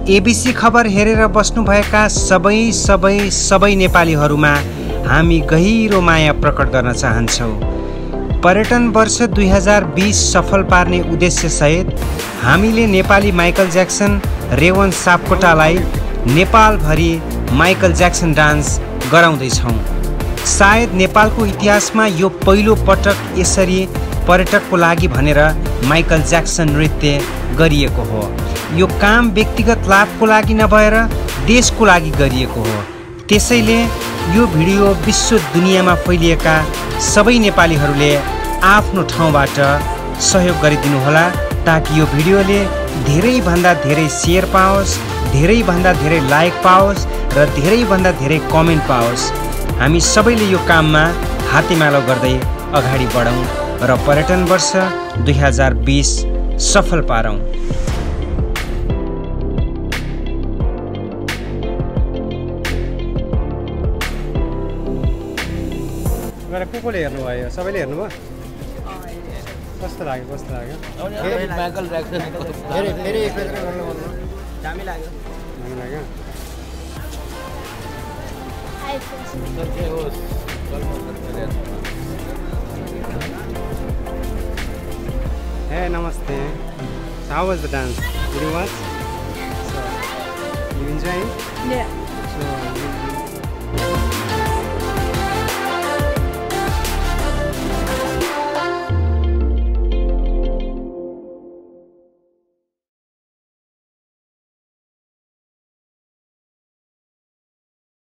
ABC खबर हेरेर बस्नुभएका सबै नेपालीहरूमा हामी गहिरो माया प्रकट गर्न चाहन्छौँ। पर्यटन वर्ष 2020 सफल पार्ने उद्देश्यसहित हामीले नेपाली माइकल ज्याक्सन रेवन सापकोटालाई नेपालभरि माइकल ज्याक्सन डान्स गराउँदैछौँ। सायद नेपालको इतिहासमा यो पहिलो पटक यसरी पर्यटकको लागि भनेर माइकल ज्याक्सन नृत्य गरिएको हो। यो काम व्यक्तिगत लाभको लागि नभएर देशको लागि गरिएको हो। त्यसैले यो भिडियो विश्व दुनियाँमा फैलिएका सबै नेपालीहरूले आफ्नो ठाउँबाट सहयोग गरिदिनुहोला, ताकि यो भिडियोले धेरैभन्दा धेरै सेयर पाओस्, धेरैभन्दा धेरै लाइक पाओस् र धेरैभन्दा धेरै कमेन्ट पाओस्। हामी सबैले यो काममा हातेमालो गर्दै अगाडि बढौँ र पर्यटन वर्ष 2020 सफल पारौँ। को हेर्नुभयो? सबैले हेर्नुभयो? कस्तो लाग्यो? माइकल ज्याक्सन दामी लाग्यो। Hey, namaste. So how was the dance? Did you watch? So, you enjoy it? Yeah. So,